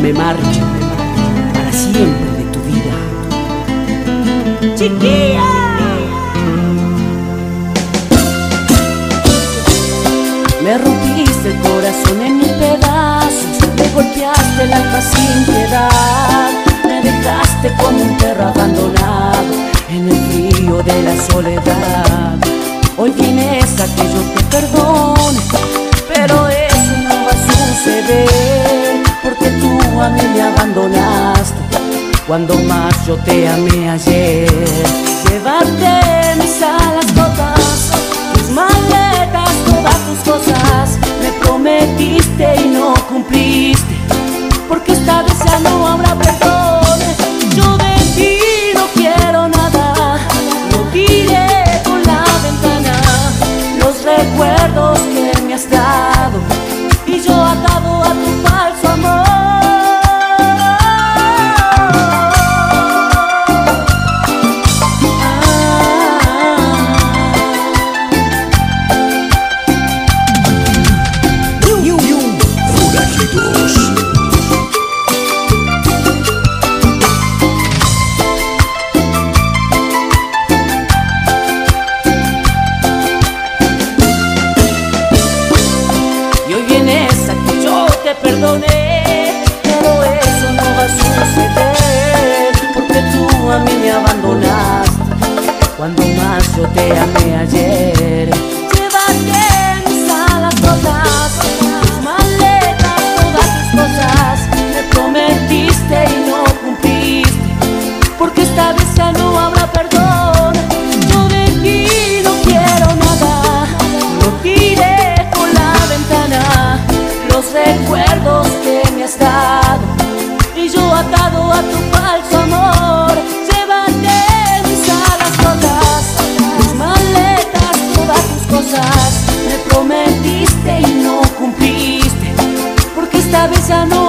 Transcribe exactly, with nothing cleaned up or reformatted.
me marcho para siempre de tu vida. ¡Chiquilla! Me rompiste el corazón en mil pedazos, me golpeaste el alma sin piedad, me dejaste como un perro abandonado en el frío de la soledad. Hoy vienes a que yo te perdone, pero eso no va a suceder, porque tú a mí me abandonaste cuando más yo te amé ayer. Llévate mis alas rotas, tus maletas, todas tus cosas, me prometiste y no cumpliste, porque esta vez ya no habrá perdón. Yo de ti no quiero nada, no tiré por la ventana los recuerdos que me has dado, y yo atado a tu falso amor. Perdoné, pero eso no va a suceder, porque tú a mí me abandonaste cuando más yo te amé ayer. Llévate mis alas rotas, tus maletas, todas tus cosas, me prometiste y no cumpliste, porque esta vez ya no habrá perdón. Yo de ti no quiero nada, lo tiré por la ventana los recuerdos que me has dado, y yo atado a tu falso amor. Llévate mis alas rotas, tus maletas, todas tus cosas, me prometiste y no cumpliste, porque esta vez ya no